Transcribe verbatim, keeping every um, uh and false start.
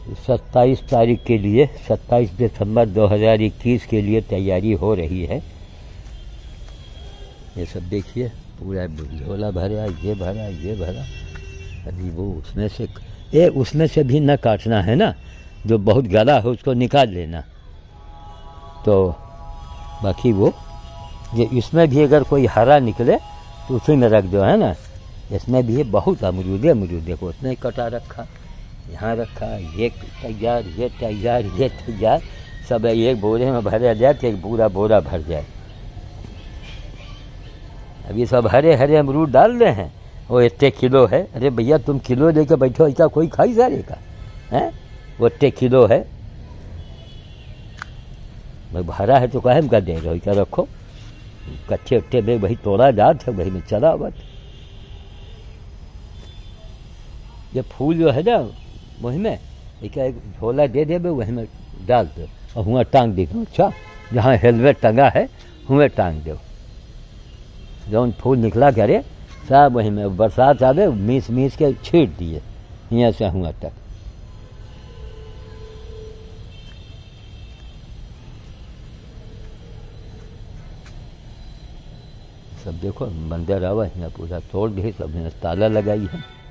सत्ताईस तारीख के लिए, सत्ताईस दिसंबर दो हज़ार इक्कीस के लिए तैयारी हो रही है। ये सब देखिए, पूरा झोला भरा, ये भरा, ये भरा। अभी वो उसमें से ए उसमें से भी न काटना है ना, जो बहुत गला है उसको निकाल लेना। तो बाकी वो ये इसमें भी अगर कोई हरा निकले तो उसी में रख दो, है ना। इसमें भी बहुत अमरूदे अमरूदे को उसने कटा रखा, यहाँ रखा, ये तैयार, ये तैयार, ये तैयार, सब एक बोरे में भरा जाए तो एक पूरा बोरा भर जाए। अभी सब हरे हरे अमरूद डाल रहे हैं, वो इतने किलो है। अरे भैया तुम किलो लेकर बैठो, ऐसा कोई खाई सारे का है? वो इतने किलो है भाई, भरा है तो काहे का दे रहे हो, क्या रखो कच्चे उट्टे में वही तोड़ा जात है, वही में चला बस। ये फूल जो है ना वही में एक झोला दे दे, वही में डाल दो और हुआ टांग दे दो। अच्छा, जहाँ हेलमेट टंगा है हुए टांग दो, जौन फूल निकला करे सब वही में, बरसात आवे मीस मीस के छीट दिए यहाँ से हुआ तक। सब देखो मंदिर आवा यहाँ पूरा तोड़ दे, सब ताला लगाई है।